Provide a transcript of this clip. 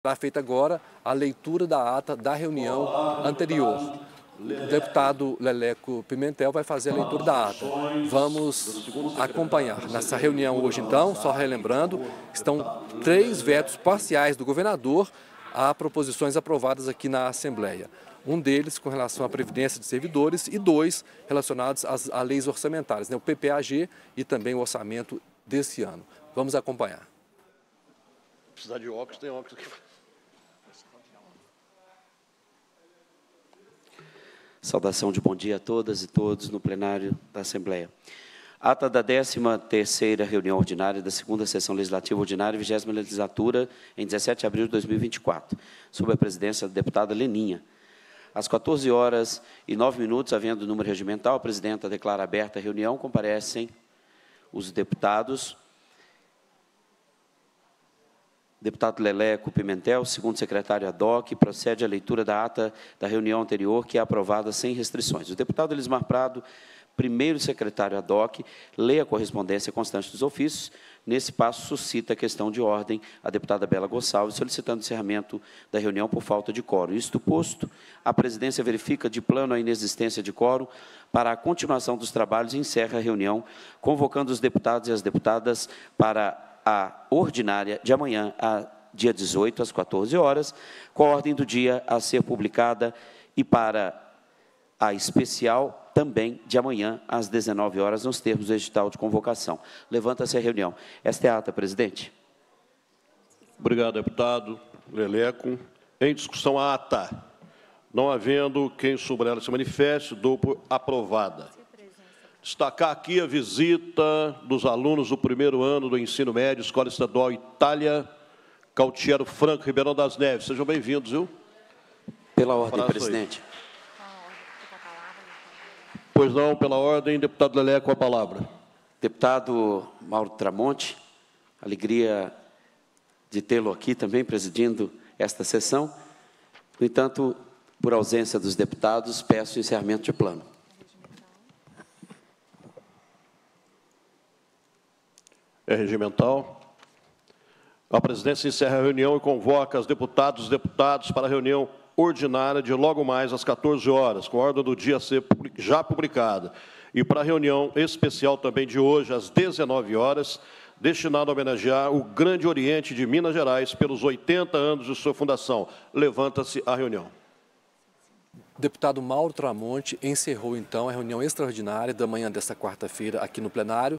Será feita agora a leitura da ata da reunião anterior. O deputado Leleco Pimentel vai fazer a leitura da ata. Vamos acompanhar. Nessa reunião hoje, então, só relembrando, estão 3 vetos parciais do governador a proposições aprovadas aqui na Assembleia. Um deles com relação à Previdência de Servidores e 2 relacionados a leis orçamentárias, né? O PPAG e também o orçamento desse ano. Vamos acompanhar. Precisar de óculos, tem óculos aqui. Saudação de bom dia a todas e todos no plenário da Assembleia. Ata da 13ª reunião ordinária da 2ª Sessão Legislativa Ordinária, 20ª Legislatura, em 17 de abril de 2024, sob a presidência da deputada Leninha. Às 14h09, havendo número regimental, a presidenta declara aberta a reunião, comparecem os deputados. Deputado Leleco Pimentel, segundo secretário ad-hoc, procede à leitura da ata da reunião anterior, que é aprovada sem restrições. O deputado Elismar Prado, primeiro secretário ad-hoc, lê a correspondência constante dos ofícios. Nesse passo, suscita a questão de ordem a deputada Bela Gonçalves, solicitando encerramento da reunião por falta de quórum. Isto posto, a presidência verifica de plano a inexistência de quórum para a continuação dos trabalhos e encerra a reunião, convocando os deputados e as deputadas para a ordinária de amanhã, dia 18, às 14h, com a ordem do dia a ser publicada, e para a especial também de amanhã, às 19h, nos termos do edital de convocação. Levanta-se a reunião. Esta é a ata, presidente. Obrigado, deputado Leleco. Em discussão a ata. Não havendo quem sobre ela se manifeste, dou por aprovada. Destacar aqui a visita dos alunos do primeiro ano do ensino médio, Escola Estadual Itália, Cautiero Franco, Ribeirão das Neves. Sejam bem-vindos, viu? Pela ordem, presidente. Pois não, pela ordem, deputado Leleco, com a palavra. Deputado Mauro Tramonte, alegria de tê-lo aqui também, presidindo esta sessão. No entanto, por ausência dos deputados, peço o encerramento de plano. É regimental. A presidência encerra a reunião e convoca os deputados e deputadas para a reunião ordinária de logo mais às 14h, com a ordem do dia a ser já publicada. E para a reunião especial também de hoje, às 19h, destinada a homenagear o Grande Oriente de Minas Gerais pelos 80 anos de sua fundação. Levanta-se a reunião. Deputado Mauro Tramonte encerrou, então, a reunião extraordinária da manhã desta quarta-feira aqui no plenário.